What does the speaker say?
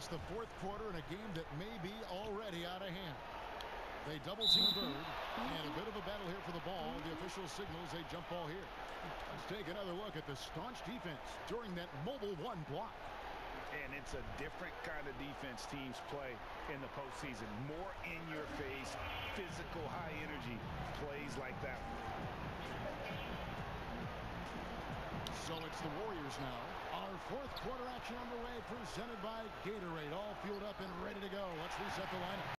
the fourth quarter in a game that may be already out of hand. They double team Bird, and a bit of a battle here for the ball. The official signals a jump ball here. Let's take another look at the staunch defense during that mobile one block. And it's a different kind of defense teams play in the postseason. More in your face, physical, high energy plays like that. So it's the Warriors now. Our fourth quarter action underway, presented by Gatorade. All fueled up and ready to go. Let's reset the lineup.